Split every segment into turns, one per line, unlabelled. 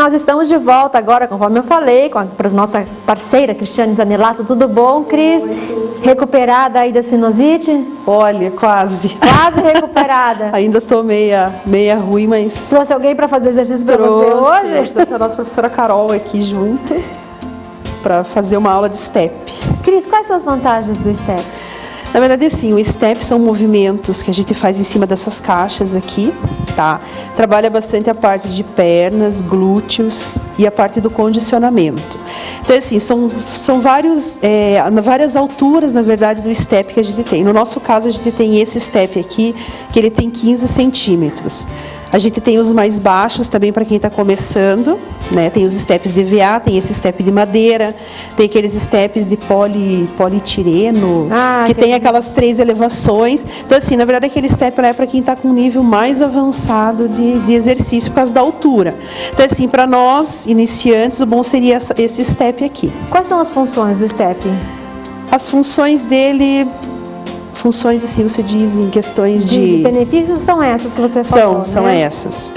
nós estamos de volta agora, conforme eu falei, com a nossa parceira Cristiane Zanelato. Tudo bom, Cris? Recuperada aí da sinusite?
Olha, quase.
Quase recuperada.
Ainda tô meia ruim, mas...
Trouxe alguém para fazer exercício para você hoje?
Trouxe a nossa professora Carol aqui junto para fazer uma aula de step.
Cris, quais são as vantagens do step?
Na verdade, assim, o step são movimentos que a gente faz em cima dessas caixas aqui, tá? Trabalha bastante a parte de pernas, glúteos e a parte do condicionamento. Então, assim, são várias alturas, na verdade, do step que a gente tem. No nosso caso, a gente tem esse step aqui, que ele tem 15 centímetros. A gente tem os mais baixos também para quem está começando, né? Tem os steps de EVA, tem esse step de madeira, tem aqueles steps de polietileno, que tem aquelas 3 elevações. Então, assim, na verdade, aquele step é para quem está com um nível mais avançado de exercício por causa da altura. Então, assim, para nós, iniciantes, o bom seria esse step aqui.
Quais são as funções do step?
As funções dele... Funções, assim, você diz em questões de...
benefícios são essas que você falou,
São
né?
essas.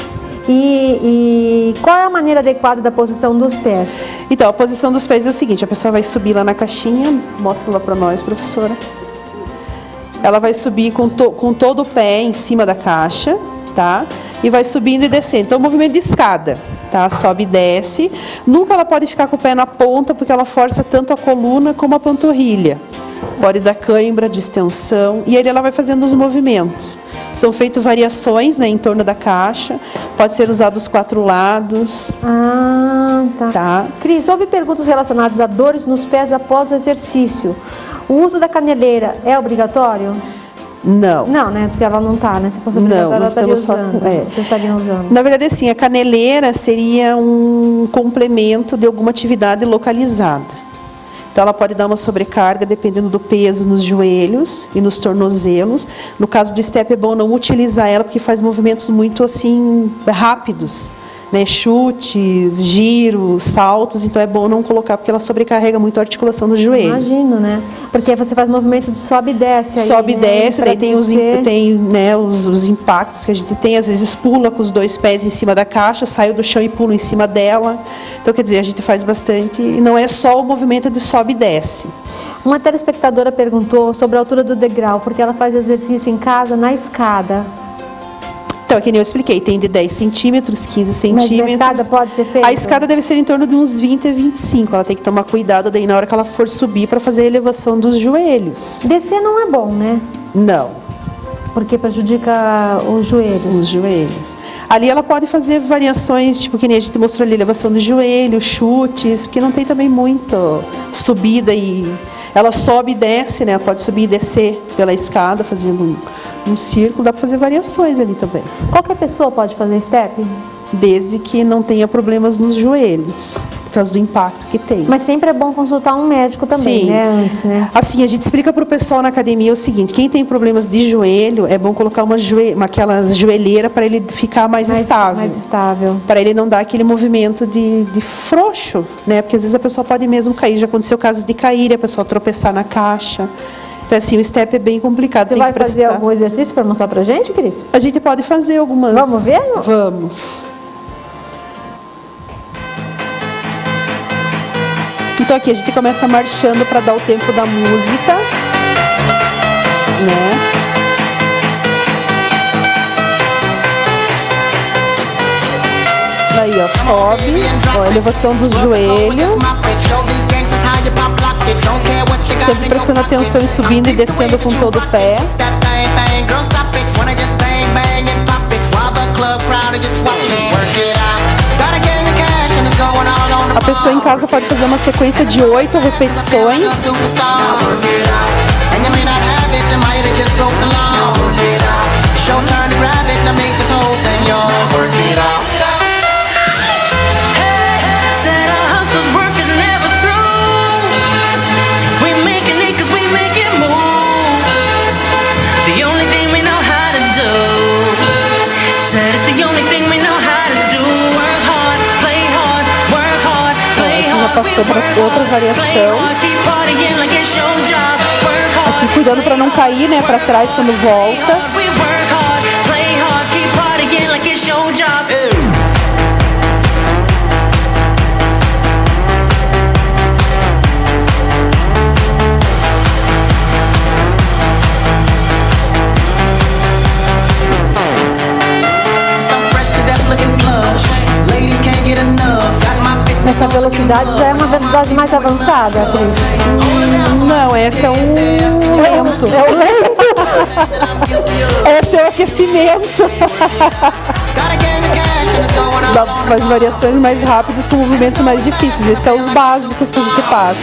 E qual é a maneira adequada da posição dos pés?
Então, a posição dos pés é o seguinte, a pessoa vai subir lá na caixinha, mostra lá para nós, professora. Ela vai subir com todo o pé em cima da caixa, tá? E vai subindo e descendo. Então, movimento de escada, tá? Sobe e desce. Nunca ela pode ficar com o pé na ponta, porque ela força tanto a coluna como a panturrilha. Pode dar cãibra, distensão, e aí ela vai fazendo os movimentos. São feitas variações, né, em torno da caixa, pode ser usado os 4 lados.
Tá. Cris, houve perguntas relacionadas a dores nos pés após o exercício. O uso da caneleira é obrigatório?
Não.
Não, né? Porque ela não está, né? Se fosse obrigatório, ela estaria usando. Vocês estariam usando.
Na verdade, assim, a caneleira seria um complemento de alguma atividade localizada. Então, ela pode dar uma sobrecarga dependendo do peso nos joelhos e nos tornozelos. No caso do step, é bom não utilizar ela, porque faz movimentos muito, assim, rápidos, né? Chutes, giros, saltos. Então, é bom não colocar, porque ela sobrecarrega muito a articulação do joelho.
Imagino, né? Porque você faz movimento de sobe e desce. Aí,
sobe e desce, daí tem,
né,
os impactos que a gente tem. Às vezes pula com os 2 pés em cima da caixa, sai do chão e pula em cima dela. Então, quer dizer, a gente faz bastante. E não é só o movimento de sobe e desce.
Uma telespectadora perguntou sobre a altura do degrau, porque ela faz exercício em casa na escada.
Então, que nem eu expliquei, tem de 10 centímetros, 15 centímetros.
Mas a escada pode ser feita?
A escada deve ser em torno de uns 20 a 25. Ela tem que tomar cuidado daí na hora que ela for subir para fazer a elevação dos joelhos.
Descer não é bom, né?
Não.
Porque prejudica os joelhos.
Os joelhos. Ali ela pode fazer variações, tipo que nem a gente mostrou ali, elevação do joelho, chutes, porque não tem também muito subida e... Ela sobe e desce, né? Pode subir e descer pela escada, fazendo um círculo. Dá para fazer variações ali também.
Qualquer pessoa pode fazer step?
Desde que não tenha problemas nos joelhos, por causa do impacto que tem.
Mas sempre é bom consultar um médico também,
Sim.
né? Antes, né?
Assim, a gente explica para o pessoal na academia o seguinte, quem tem problemas de joelho, é bom colocar aquelas joelheiras para ele ficar mais estável.
Mais estável.
Para ele não dar aquele movimento de frouxo, né? Porque às vezes a pessoa pode mesmo cair. Já aconteceu casos de cair, a pessoa tropeçar na caixa. Então, assim, o step é bem complicado.
Você vai fazer algum exercício para mostrar para a gente, Cris?
A gente pode fazer algumas.
Vamos ver?
Vamos. Então aqui a gente começa marchando para dar o tempo da música, né? Aí, ó, sobe, ó, elevação dos joelhos. Sempre prestando atenção e subindo e descendo com todo o pé. A pessoa em casa pode fazer uma sequência de 8 repetições. Passou para outra variação. Aqui cuidando para não cair, né, para trás quando volta.
Essa velocidade já é uma velocidade mais avançada, Cris?
Não, esse é o lento.
É o lento?
Esse é o aquecimento. Faz variações mais rápidas com movimentos mais difíceis. Esses são os básicos que a gente passa.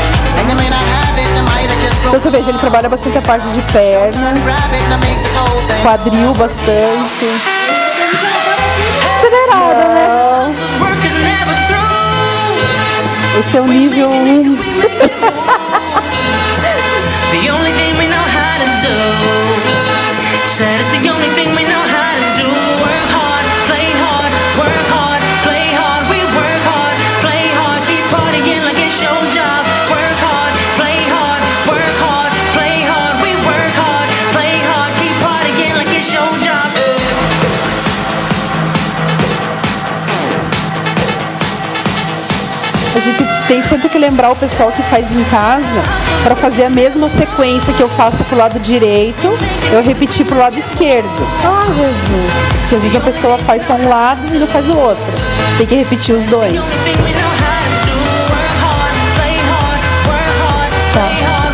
Então você veja, ele trabalha bastante a parte de pernas, quadril bastante.
Acelerada, né?
Esse é o nível 1. A gente tem sempre que lembrar o pessoal que faz em casa para fazer a mesma sequência que eu faço pro lado direito, eu repetir pro lado esquerdo.
Ai, Jesus.
Porque às vezes a pessoa faz só um lado e não faz o outro. Tem que repetir os dois. Tá.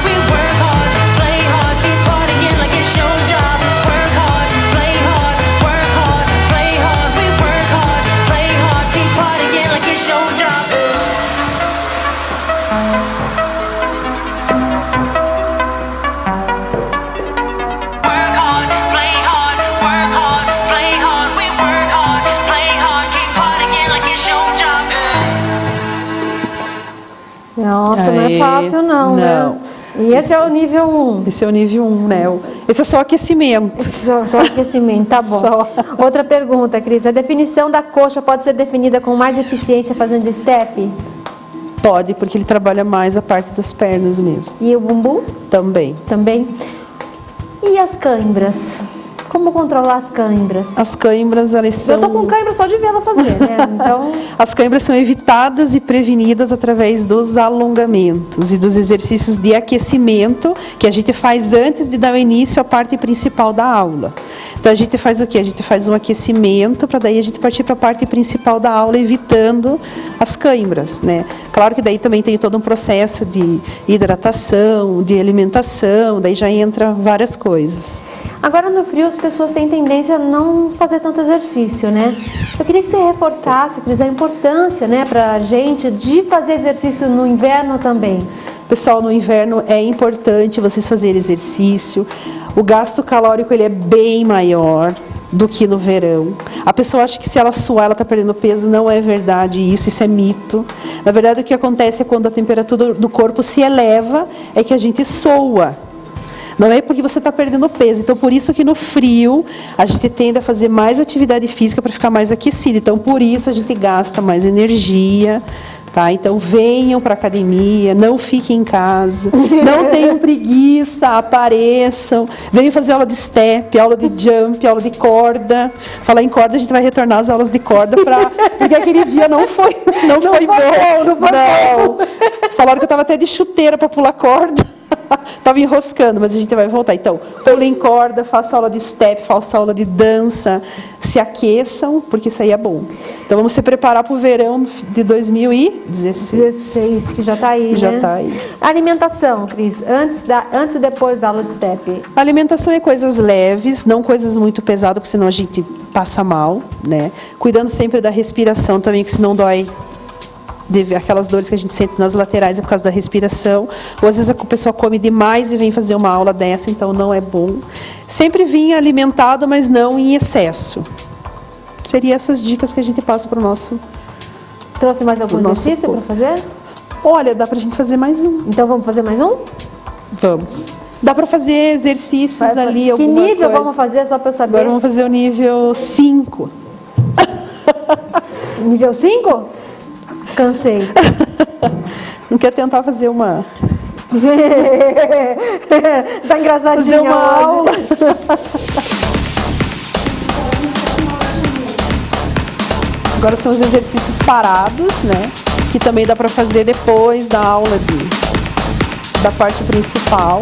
Nossa, não é fácil não, né? E esse é o nível 1.
Esse é o nível 1, né? Esse é só aquecimento.
Só aquecimento, tá bom.
Só.
Outra pergunta, Cris. A definição da coxa pode ser definida com mais eficiência fazendo step?
Pode, porque ele trabalha mais a parte das pernas mesmo.
E o bumbum?
Também.
Também. E as cãibras? Como controlar as cãibras?
As cãibras, elas são...
Eu tô com cãibra só de vê-la fazer, né? Então...
As cãibras são evitadas e prevenidas através dos alongamentos e dos exercícios de aquecimento que a gente faz antes de dar o início à parte principal da aula. Então a gente faz o quê? A gente faz um aquecimento para daí a gente partir para a parte principal da aula, evitando as cãibras, né? Claro que daí também tem todo um processo de hidratação, de alimentação, daí já entra várias coisas.
Agora no frio as pessoas têm tendência a não fazer tanto exercício, né? Eu queria que você reforçasse, Cris, a importância, né, pra gente de fazer exercício no inverno também.
Pessoal, no inverno é importante vocês fazerem exercício. O gasto calórico ele é bem maior do que no verão. A pessoa acha que se ela suar, ela está perdendo peso. Não é verdade isso é mito. Na verdade, o que acontece é quando a temperatura do corpo se eleva, é que a gente soa. Não é porque você está perdendo peso. Então, por isso que no frio, a gente tende a fazer mais atividade física para ficar mais aquecido. Então, por isso a gente gasta mais energia. Tá? Então, venham para a academia, não fiquem em casa, não tenham preguiça, apareçam. Venham fazer aula de step, aula de jump, aula de corda. Falar em corda, a gente vai retornar às aulas de corda, porque aquele dia não foi bom. Não. Falaram que eu estava até de chuteira para pular corda. Estava enroscando, mas a gente vai voltar. Então, pule em corda, faça aula de step, faça aula de dança, se aqueçam, porque isso aí é bom. Então, vamos se preparar para o verão de 2016.
Que já está aí,
já
né?
Está aí.
Alimentação, Cris, antes e depois da aula de step?
A alimentação é coisas leves, não coisas muito pesadas, porque senão a gente passa mal, né? Cuidando sempre da respiração também, que senão dói. Aquelas dores que a gente sente nas laterais é por causa da respiração, ou às vezes a pessoa come demais e vem fazer uma aula dessa, então não é bom. Sempre vinha alimentado, mas não em excesso. Seriam essas dicas que a gente passa para o nosso...
Trouxe mais algum exercício para fazer?
Olha, dá para a gente fazer mais um.
Então vamos fazer mais um?
Vamos. Dá para fazer exercícios ali.
Que nível vamos fazer, só para eu saber?
Agora vamos fazer o nível 5.
Nível 5? Cansei.
Não quer tentar fazer uma...
Tá engraçadinho.
Fazer uma aula. Agora são os exercícios parados, né? Que também dá para fazer depois da aula da parte principal.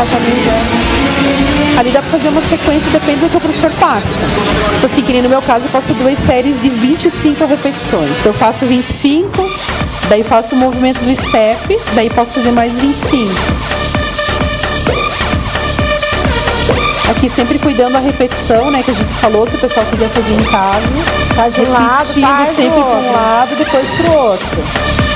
Ali dá pra fazer uma sequência, depende do que o professor passa. Então, assim, que nem no meu caso, eu faço 2 séries de 25 repetições. Então eu faço 25, daí faço o movimento do step, daí posso fazer mais 25. Aqui sempre cuidando da repetição, né, que a gente falou, se o pessoal quiser fazer em casa.
Faz de um lado, faz
sempre para um lado, depois para o outro.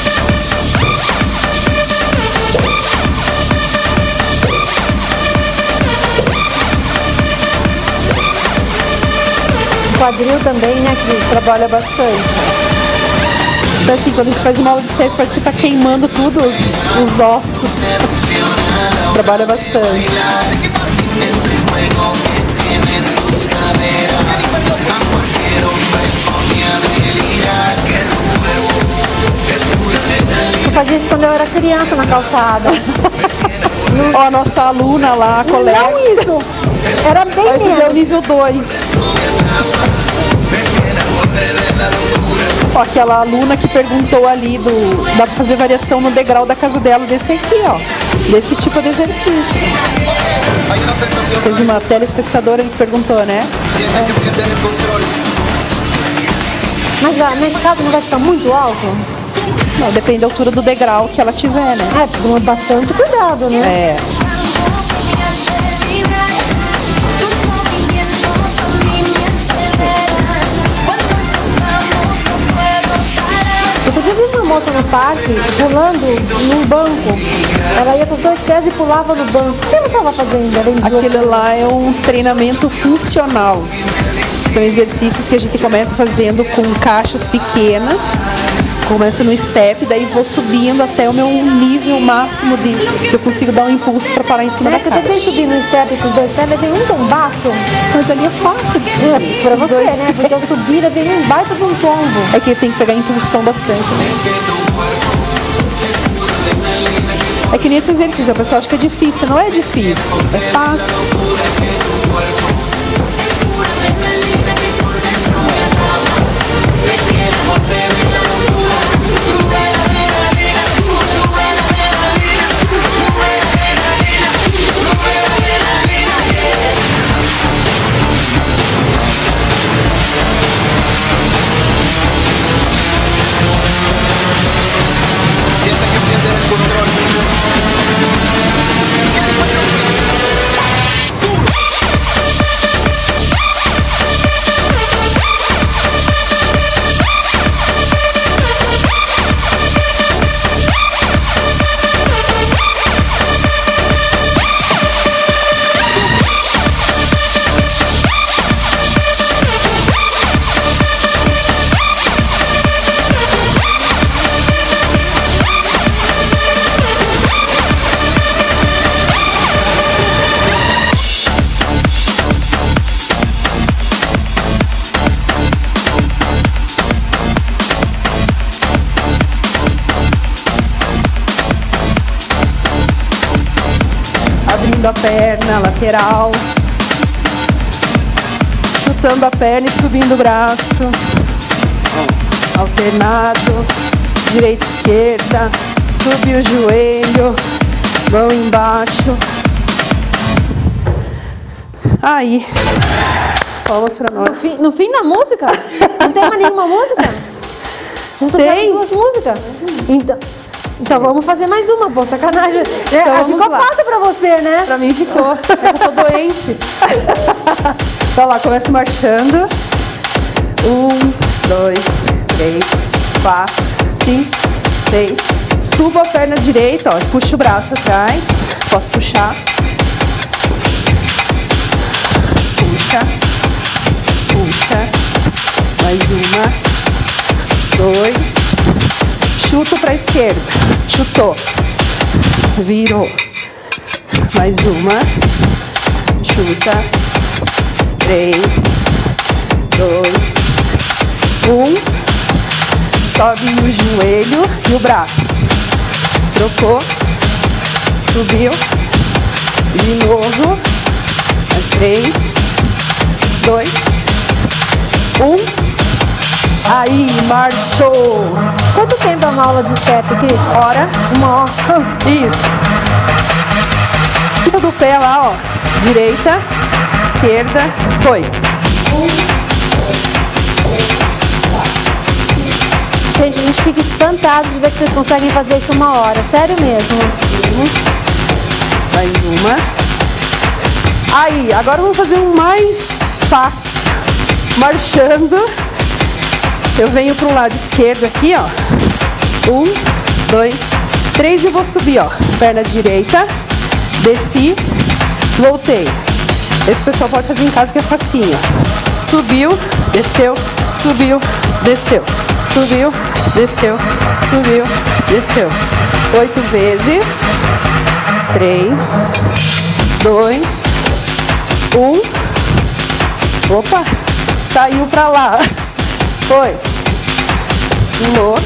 O quadril também, né, que trabalha bastante.
Então, assim, quando a gente faz uma aula de step, parece que tá queimando tudo, os ossos. Trabalha bastante.
Eu fazia isso quando eu era criança na calçada.
Ó, a nossa aluna lá, a colega.
Não isso! Era bem menos.
Esse é o nível 2. Ó, aquela aluna que perguntou ali dá pra fazer variação no degrau da casa dela, desse aqui, ó. Desse tipo de exercício. Teve uma telespectadora que perguntou, né?
Mas nesse caso não vai ficar muito alto?
Não, depende da altura do degrau que ela tiver, né?
Com bastante cuidado, né?
É.
Eu vi uma moça no parque pulando num banco. Ela ia com os 2 pés e pulava no banco. O que ela estava fazendo além disso?
Aquilo lá é um treinamento funcional. São exercícios que a gente começa fazendo com caixas pequenas. Começo no step, daí vou subindo até o meu nível máximo que eu consigo dar um impulso para parar em cima da caixa.
Eu tentei subir no step com os 2 pés, eu dei um tombaço.
Mas ali é fácil de subir.
Pra você, né? Porque eu subi, eu dei um baita de um tombo.
É que tem que pegar impulsão bastante, né? É que nesse exercício, a pessoa acha que é difícil. Não é difícil, é fácil. A perna, lateral, chutando a perna e subindo o braço, alternado, direita, esquerda, subir o joelho, mão embaixo. Aí, palmas pra nós.
No fim da música? Não tem mais nenhuma música? Vocês tocaram 2 músicas? Então vamos fazer mais uma, pô, sacanagem.
Então,
ficou fácil pra você, né?
Pra mim ficou, é que eu tô doente. Então lá, começo marchando. 1, 2, 3, 4, 5, 6. Subo a perna direita, ó, puxo o braço atrás. Posso puxar. Puxa. Puxa. Mais 1, 2. Chuto para a esquerda. Chutou. Virou. Mais 1. Chuta. 3, 2, 1. Sobe o joelho e o braço. Trocou. Subiu. De novo. Mais 3, 2, 1. Aí, marchou!
Quanto tempo é uma aula de step, Cris?
Hora.
1 hora.
Isso. ponta do pé lá, ó. Direita, esquerda, foi.
Gente, a gente fica espantado de ver que vocês conseguem fazer isso uma hora. Sério mesmo.
Mais uma. Aí, agora vamos fazer um mais fácil. Marchando. Eu venho para o lado esquerdo aqui, ó. 1, 2, 3 e vou subir, ó. Perna direita. Desci. Voltei. Esse pessoal pode fazer em casa que é facinho. Subiu, desceu, subiu, desceu. Subiu, desceu, subiu, desceu. 8 vezes. 3, 2, 1. Opa! Saiu pra lá. Foi. Pulou.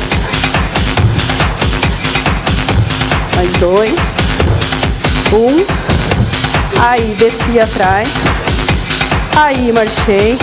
Mais 2. 1. Aí, desci atrás. Aí, marchei.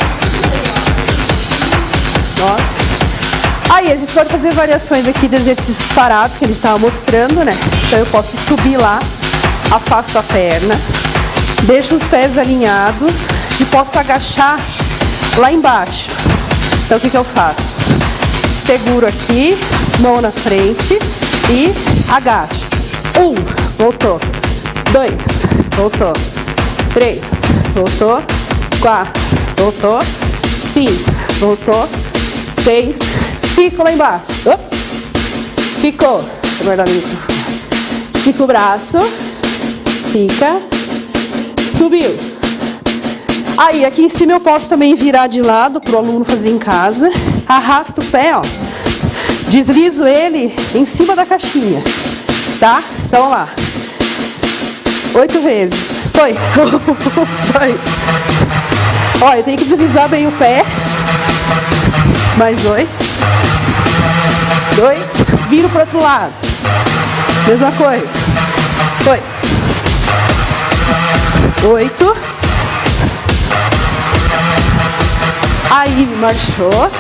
Ó. Aí, a gente pode fazer variações aqui de exercícios parados que a gente estava mostrando, né? Então, eu posso subir lá, afasto a perna, deixo os pés alinhados e posso agachar lá embaixo. Então, o que eu faço? Seguro aqui, mão na frente e agacho. 1, voltou. 2, voltou. 3, voltou. 4, voltou. 5, voltou. 6, fico lá embaixo. Ficou. Vou guardar o microfone. Estica o braço. Fica. Subiu. Aí, aqui em cima eu posso também virar de lado para o aluno fazer em casa. Arrasto o pé, ó. Deslizo ele em cima da caixinha. Tá? Então, vamos lá. 8 vezes. Foi. Foi. Ó, eu tenho que deslizar bem o pé. Mais 8. 2. Viro para o outro lado. Mesma coisa. Foi. 8. Aí, marchou.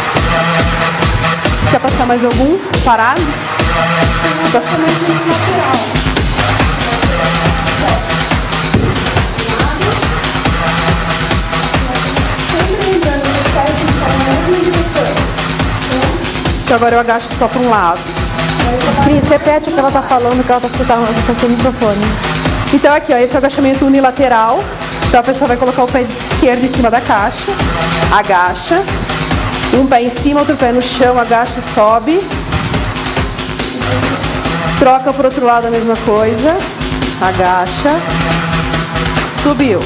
Quer passar mais algum? Parado? Passa mais um lateral. Então agora eu agacho só para um lado.
Cris, repete o que ela está falando, que ela está sem microfone.
Então aqui, ó, esse é o agachamento unilateral. Então a pessoa vai colocar o pé esquerdo em cima da caixa, agacha, um pé em cima, outro pé no chão, agacha e sobe. Troca para o outro lado a mesma coisa, agacha, subiu.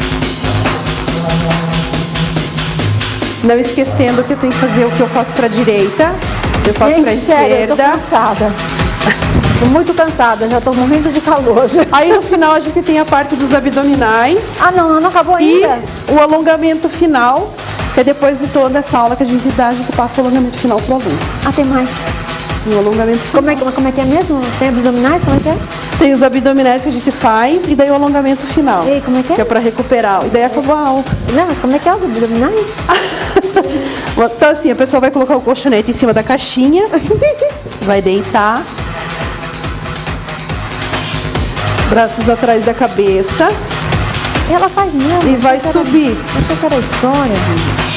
Não esquecendo que eu tenho que fazer o que eu faço para a direita, eu faço para a esquerda.
Sério, eu tô cansada. Tô muito cansada, já tô morrendo de calor.
Aí no final a gente tem a parte dos abdominais.
Ah, não acabou ainda.
E o alongamento final, que é depois de toda essa aula que a gente dá, a gente passa o alongamento final pro aluno.
Ah, tem mais.
O alongamento final.
Como é que é mesmo? Tem abdominais? Como é que é?
Tem os abdominais que a gente faz e daí o alongamento final.
E como é que é?
Que é para recuperar. E daí acabou a aula.
Não, mas como é que é os abdominais?
Então assim, a pessoa vai colocar o colchonete em cima da caixinha, vai deitar, braços atrás da cabeça.
Ela faz mesmo.
E vai subir.
Achei que era história, gente.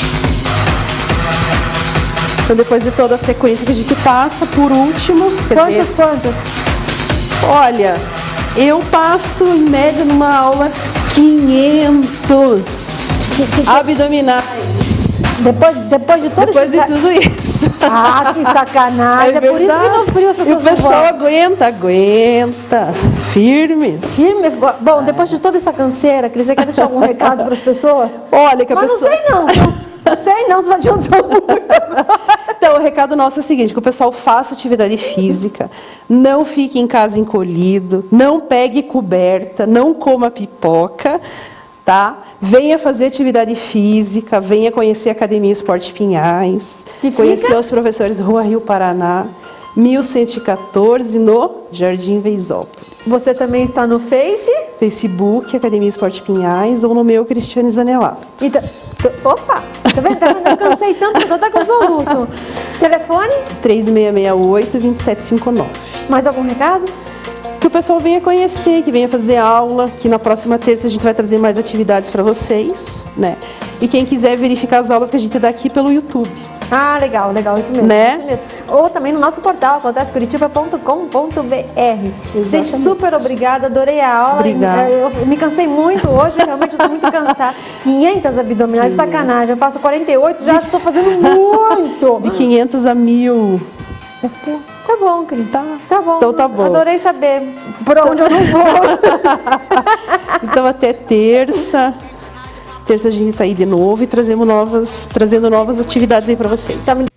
Então depois de toda a sequência que a gente passa, por último...
Quantas?
Olha, eu passo em média numa aula 500 abdominais.
Depois de tudo
Depois de tudo isso.
Ah, que sacanagem. É por isso que no frio as pessoas
e o pessoal aguenta. Firme.
Firme. Bom, depois de toda essa canseira, Cris, você quer deixar algum recado para as pessoas?
Olha, que a
Mas
pessoa...
não sei não. Não sei não, se vai adiantar muito.
Então, o recado nosso é o seguinte, que o pessoal faça atividade física, não fique em casa encolhido, não pegue coberta, não coma pipoca, tá? Venha fazer atividade física, venha conhecer a Academia Esporte Pinhais, conhecer os professores Rua Rio Paraná, 1114, no Jardim Veisópolis.
Você também está no
Facebook, Academia Esporte Pinhais, ou no meu, Cristiane Zanelato.
Opa! Tá vendo? Eu cansei tanto, eu tô até com soluço. Telefone?
3668-2759.
Mais algum recado?
Que o pessoal venha conhecer, que venha fazer aula, que na próxima terça a gente vai trazer mais atividades para vocês, né? E quem quiser verificar as aulas que a gente dá aqui pelo YouTube.
Ah, legal, isso mesmo,
né?
Isso mesmo. Ou também no nosso portal, acontececuritiba.com.br. Gente, super obrigada, adorei a aula.
Obrigada.
Eu me cansei muito hoje, realmente estou muito cansada. 500 abdominais, sacanagem. Eu faço 48, já estou fazendo muito.
De 500 a 1000.
Tá bom, Cris. Tá bom.
Então tá bom.
Adorei saber por onde eu não vou.
Então até terça. Terça a gente tá aí de novo e trazendo novas atividades aí para vocês.
Tá me